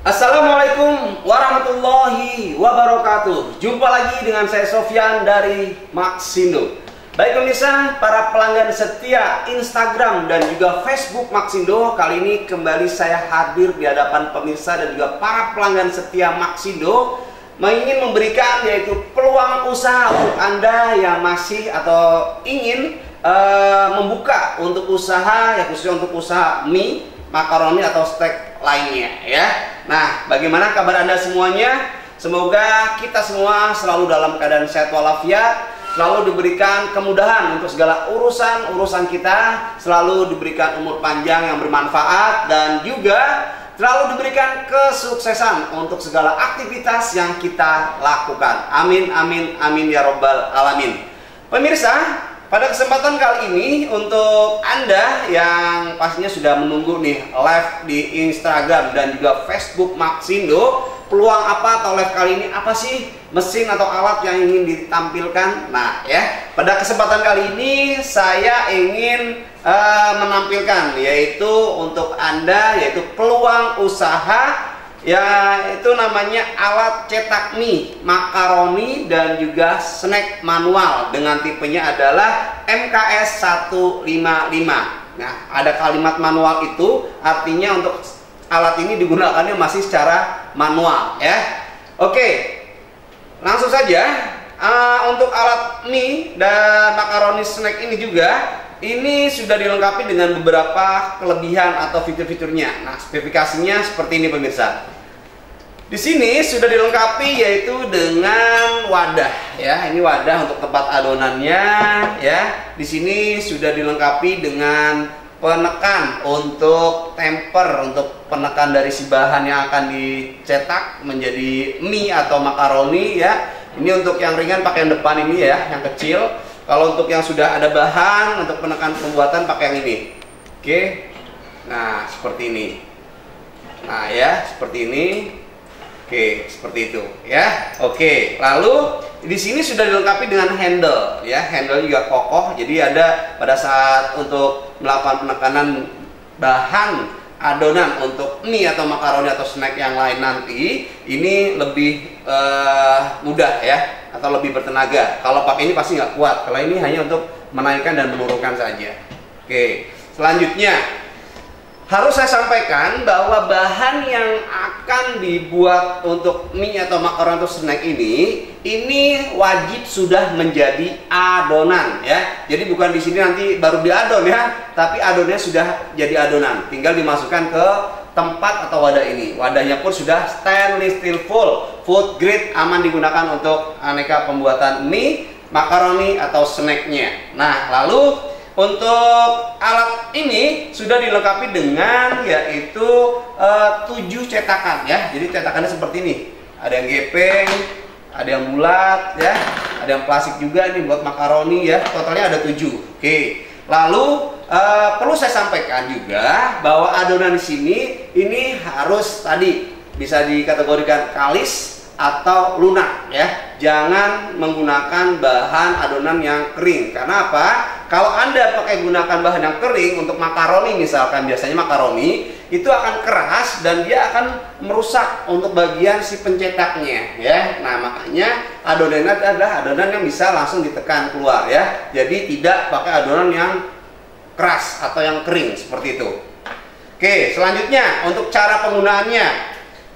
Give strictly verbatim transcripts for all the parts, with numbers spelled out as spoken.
Assalamualaikum warahmatullahi wabarakatuh. Jumpa lagi dengan saya Sofyan dari Maxindo. Baik pemirsa, para pelanggan setia Instagram dan juga Facebook Maxindo, kali ini kembali saya hadir di hadapan pemirsa dan juga para pelanggan setia Maxindo, ingin memberikan yaitu peluang usaha untuk Anda yang masih atau ingin uh, membuka untuk usaha, ya khususnya untuk usaha mie, makaroni atau steak lainnya ya. Nah, bagaimana kabar Anda semuanya? Semoga kita semua selalu dalam keadaan sehat walafiat, selalu diberikan kemudahan untuk segala urusan-urusan kita, selalu diberikan umur panjang yang bermanfaat, dan juga selalu diberikan kesuksesan untuk segala aktivitas yang kita lakukan. Amin, amin, amin ya robbal alamin. Pemirsa, pada kesempatan kali ini untuk Anda yang pastinya sudah menunggu nih live di Instagram dan juga Facebook Maxindo, peluang apa atau live kali ini apa sih, mesin atau alat yang ingin ditampilkan? Nah ya, pada kesempatan kali ini saya ingin uh, menampilkan yaitu untuk Anda yaitu peluang usaha, yaitu namanya alat cetak mie, makaroni dan juga snack manual dengan tipenya adalah M K S seratus lima puluh lima. Nah, ada kalimat manual itu artinya untuk alat ini digunakannya masih secara manual ya. Oke, langsung saja uh, untuk alat mie dan makaroni snack ini juga ini sudah dilengkapi dengan beberapa kelebihan atau fitur-fiturnya. Nah, spesifikasinya seperti ini pemirsa. Di sini sudah dilengkapi yaitu dengan wadah ya. Ini wadah untuk tempat adonannya ya. Di sini sudah dilengkapi dengan penekan untuk temper, untuk penekan dari si bahan yang akan dicetak menjadi mie atau makaroni ya. Ini untuk yang ringan pakai yang depan ini ya, yang kecil. Kalau untuk yang sudah ada bahan untuk penekan pembuatan pakai yang ini. Oke. Nah, seperti ini. Nah, ya, seperti ini. Oke, seperti itu ya. Oke, lalu di sini sudah dilengkapi dengan handle ya. Handle juga kokoh. Jadi ada pada saat untuk melakukan penekanan bahan adonan untuk mie atau makaroni atau snack yang lain nanti, ini lebih uh, mudah ya, atau lebih bertenaga. Kalau pakai ini pasti nggak kuat. Kalau ini hanya untuk menaikkan dan menurunkan saja. Oke, selanjutnya harus saya sampaikan bahwa bahan yang akan dibuat untuk mie atau makaroni atau snack ini, ini wajib sudah menjadi adonan ya. Jadi bukan di sini nanti baru diadon ya, tapi adonannya sudah jadi adonan. Tinggal dimasukkan ke tempat atau wadah ini. Wadahnya pun sudah stainless steel full, food grade, aman digunakan untuk aneka pembuatan mie, makaroni atau snacknya. Nah, lalu untuk alat ini sudah dilengkapi dengan yaitu uh, tujuh cetakan ya. Jadi cetakannya seperti ini. Ada yang gepeng, ada yang bulat ya, ada yang plastik juga ini buat makaroni ya. Totalnya ada tujuh. Oke. Lalu uh, perlu saya sampaikan juga bahwa adonan di sini ini harus tadi bisa dikategorikan kalis atau lunak ya. Jangan menggunakan bahan adonan yang kering. Karena apa? Kalau Anda pakai gunakan bahan yang kering untuk makaroni misalkan, biasanya makaroni itu akan keras dan dia akan merusak untuk bagian si pencetaknya ya. Nah, makanya adonannya adalah adonan yang bisa langsung ditekan keluar ya. Jadi tidak pakai adonan yang keras atau yang kering seperti itu. Oke, selanjutnya untuk cara penggunaannya.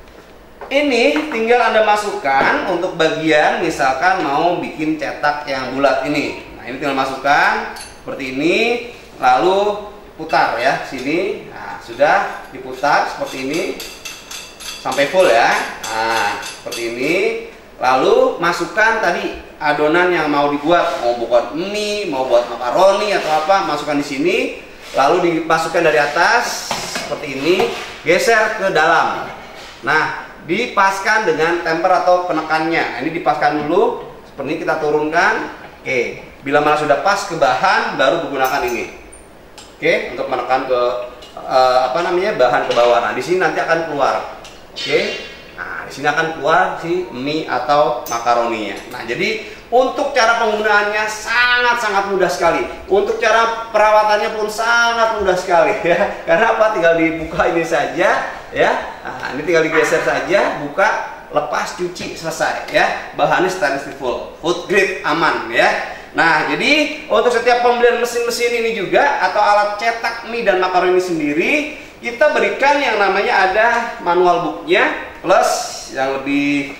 Ini tinggal Anda masukkan untuk bagian misalkan mau bikin cetak yang bulat ini. Nah, ini tinggal masukkan seperti ini, lalu putar ya sini. Nah, sudah diputar seperti ini sampai full ya. Nah, seperti ini. Lalu masukkan tadi adonan yang mau dibuat, mau buat mie, mau buat makaroni atau apa, masukkan di sini. Lalu dimasukkan dari atas seperti ini, geser ke dalam. Nah, dipaskan dengan temper atau penekannya. Ini dipaskan dulu, seperti ini kita turunkan. Oke, bila mana sudah pas ke bahan, baru menggunakan ini. Oke, untuk menekan ke uh, apa namanya bahan ke bawah. Nah, di sini nanti akan keluar. Oke, nah di sini akan keluar si mie atau makaroninya. Nah, jadi untuk cara penggunaannya sangat-sangat mudah sekali. Untuk cara perawatannya pun sangat mudah sekali ya. Karena apa? Tinggal dibuka ini saja. ya. Nah, ini tinggal digeser saja, buka, lepas, cuci, selesai ya. Bahannya stainless steel full, food grade, aman ya. Nah, jadi untuk setiap pembelian mesin-mesin ini juga atau alat cetak mie dan makaroni sendiri, kita berikan yang namanya ada manual booknya, plus yang lebih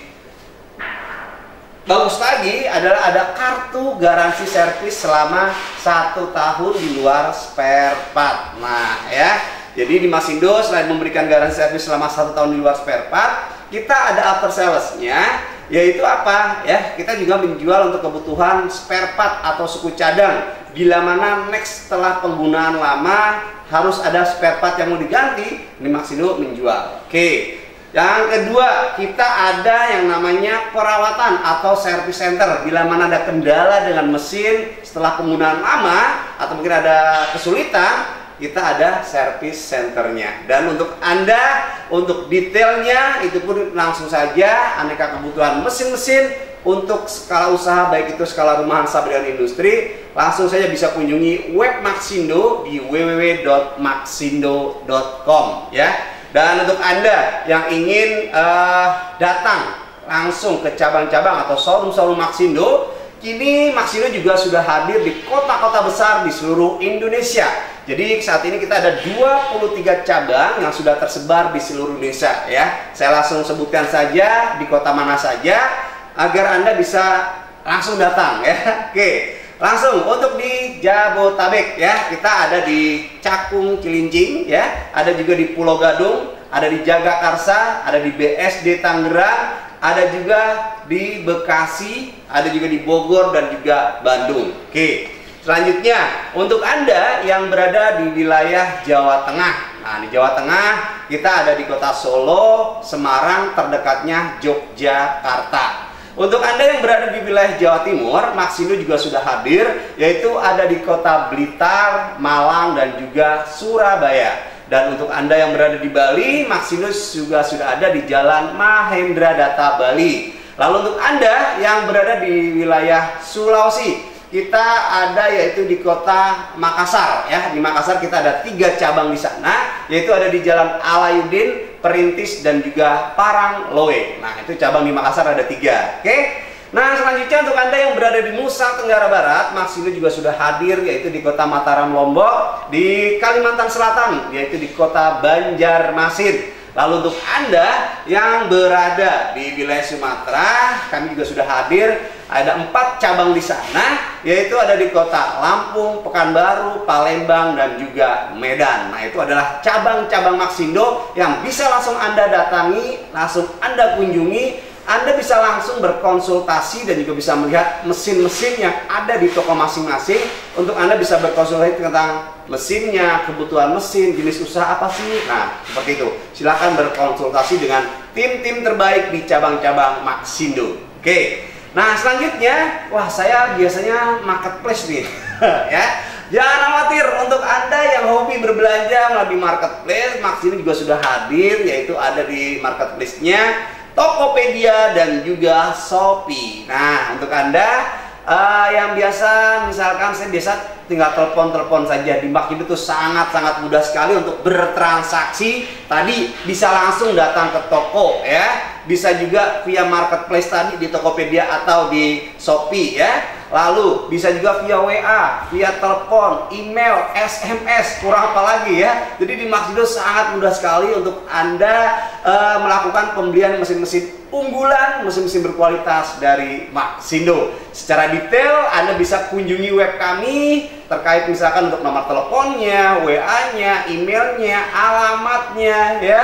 bagus lagi adalah ada kartu garansi servis selama satu tahun di luar spare part. Nah ya, jadi di Maxindo selain memberikan garansi servis selama satu tahun di luar spare part, kita ada after salesnya, yaitu apa ya? Kita juga menjual untuk kebutuhan spare part atau suku cadang. Bila mana next setelah penggunaan lama harus ada spare part yang mau diganti, ini Maxindo menjual. Oke. Yang kedua, kita ada yang namanya perawatan atau service center. Bila mana ada kendala dengan mesin setelah penggunaan lama atau mungkin ada kesulitan, kita ada service centernya. Dan untuk Anda, untuk detailnya itu pun langsung saja aneka kebutuhan mesin-mesin untuk skala usaha, baik itu skala rumahan sampai dengan industri, langsung saja bisa kunjungi web Maxindo di w w w dot maxindo dot com ya. Dan untuk Anda yang ingin uh, datang langsung ke cabang-cabang atau showroom-showroom Maxindo, kini Maxindo juga sudah hadir di kota-kota besar di seluruh Indonesia. Jadi saat ini kita ada dua puluh tiga cabang yang sudah tersebar di seluruh Indonesia ya. Saya langsung sebutkan saja di kota mana saja agar Anda bisa langsung datang ya. Oke. Langsung untuk di Jabotabek ya, kita ada di Cakung Cilincing ya, ada juga di Pulau Gadung, ada di Jagakarsa, ada di B S D Tangerang, ada juga di Bekasi, ada juga di Bogor dan juga Bandung. Oke, selanjutnya untuk Anda yang berada di wilayah Jawa Tengah, nah di Jawa Tengah kita ada di kota Solo, Semarang, terdekatnya Yogyakarta. Untuk Anda yang berada di wilayah Jawa Timur, Maxindo juga sudah hadir, yaitu ada di kota Blitar, Malang, dan juga Surabaya. Dan untuk Anda yang berada di Bali, Maxindo juga sudah ada di Jalan Mahendra Data Bali. Lalu untuk Anda yang berada di wilayah Sulawesi, kita ada yaitu di kota Makassar ya. Di Makassar kita ada tiga cabang di sana, yaitu ada di Jalan Alayuddin, Perintis, dan juga Parangloe. Nah itu cabang di Makassar ada tiga. Oke. Nah selanjutnya untuk Anda yang berada di Nusa Tenggara Barat, Maxindo juga sudah hadir yaitu di kota Mataram, Lombok, di Kalimantan Selatan yaitu di kota Banjarmasin. Lalu untuk Anda yang berada di wilayah Sumatera, kami juga sudah hadir, ada empat cabang di sana, yaitu ada di kota Lampung, Pekanbaru, Palembang, dan juga Medan. Nah itu adalah cabang-cabang Maxindo yang bisa langsung Anda datangi, langsung Anda kunjungi. Anda bisa langsung berkonsultasi dan juga bisa melihat mesin-mesin yang ada di toko masing-masing. Untuk Anda bisa berkonsultasi tentang mesinnya, kebutuhan mesin, jenis usaha apa sih. Nah, seperti itu. Silakan berkonsultasi dengan tim-tim terbaik di cabang-cabang Maxindo. Oke. Nah, selanjutnya, wah saya biasanya marketplace nih. Ya. Jangan khawatir, untuk Anda yang hobi berbelanja melalui marketplace, Maxindo juga sudah hadir, yaitu ada di marketplace-nya Tokopedia dan juga Shopee. Nah, untuk Anda uh, yang biasa, misalkan saya biasa tinggal telepon-telepon saja, di Maxindo itu sangat-sangat mudah sekali untuk bertransaksi. Tadi bisa langsung datang ke toko ya, bisa juga via marketplace tadi di Tokopedia atau di Shopee ya. Lalu bisa juga via W A, via telepon, email, S M S, kurang apa lagi ya. Jadi di Maxindo sangat mudah sekali untuk Anda uh, melakukan pembelian mesin-mesin unggulan, mesin-mesin berkualitas dari Maxindo. Secara detail Anda bisa kunjungi web kami terkait misalkan untuk nomor teleponnya, W A-nya, emailnya, alamatnya ya.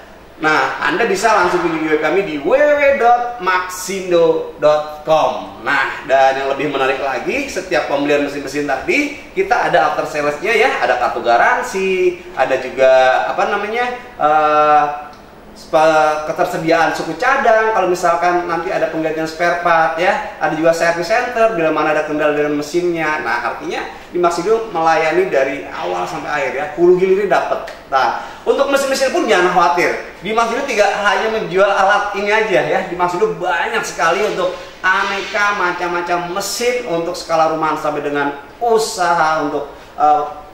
Nah, Anda bisa langsung kunjungi web kami di w w w dot maxindo dot com. Nah, dan yang lebih menarik lagi, setiap pembelian mesin-mesin tadi kita ada after sales-nya ya, ada kartu garansi, ada juga apa namanya uh, ketersediaan suku cadang kalau misalkan nanti ada penggantian spare part ya, ada juga service center bila mana ada kendala dengan mesinnya. Nah artinya di Maxindo melayani dari awal sampai akhir ya, hulu hilirnya dapat. Nah untuk mesin-mesin pun jangan khawatir, di Maxindo tidak hanya menjual alat ini aja ya, di Maxindo banyak sekali untuk aneka macam-macam mesin untuk skala rumahan sampai dengan usaha untuk uh,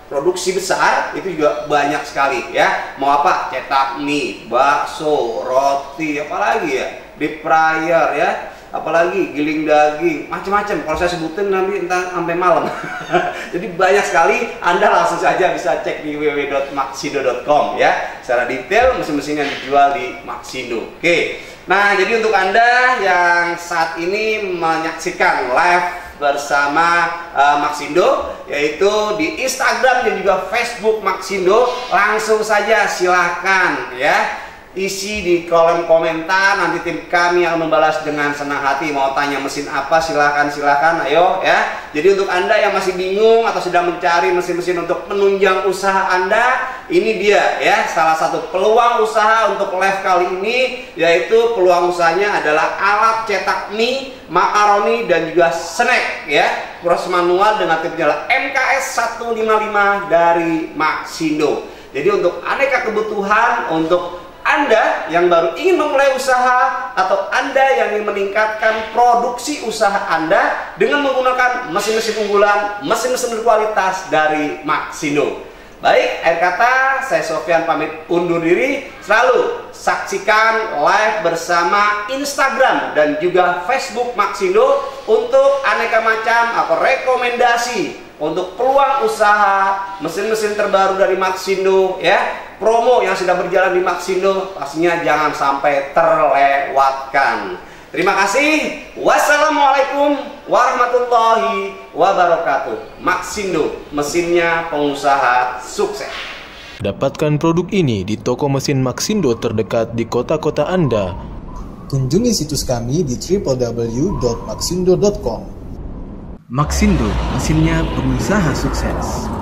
produksi besar itu juga banyak sekali ya. Mau apa? Cetak mie, bakso, roti, apalagi ya, deep fryer ya, apalagi giling daging, macam-macam. Kalau saya sebutin nanti entah sampai malam. Jadi banyak sekali. Anda langsung saja bisa cek di w w w dot maxindo dot com ya. Secara detail mesin-mesin yang dijual di Maxindo. Oke. Nah, jadi untuk Anda yang saat ini menyaksikan live bersama uh, Maxindo, yaitu di Instagram dan juga Facebook Maxindo, langsung saja silahkan ya isi di kolom komentar, nanti tim kami yang membalas dengan senang hati. Mau tanya mesin apa, silahkan silahkan ayo ya. Jadi untuk Anda yang masih bingung atau sedang mencari mesin-mesin untuk menunjang usaha Anda, ini dia ya salah satu peluang usaha untuk live kali ini, yaitu peluang usahanya adalah alat cetak mie, makaroni dan juga snack ya, proses manual dengan tipe nyala M K S seratus lima puluh lima dari Maxindo. Jadi untuk aneka kebutuhan untuk Anda yang baru ingin memulai usaha atau Anda yang ingin meningkatkan produksi usaha Anda dengan menggunakan mesin-mesin unggulan, mesin-mesin berkualitas dari Maxindo. Baik, akhir kata saya Sofyan pamit undur diri. Selalu saksikan live bersama Instagram dan juga Facebook Maxindo untuk aneka macam atau rekomendasi untuk peluang usaha, mesin-mesin terbaru dari Maxindo ya, promo yang sedang berjalan di Maxindo, pastinya jangan sampai terlewatkan. Terima kasih. Wassalamualaikum warahmatullahi wabarakatuh. Maxindo, mesinnya pengusaha sukses. Dapatkan produk ini di toko mesin Maxindo terdekat di kota-kota Anda. Kunjungi situs kami di w w w dot maxindo dot com. Maxindo, mesinnya pengusaha sukses.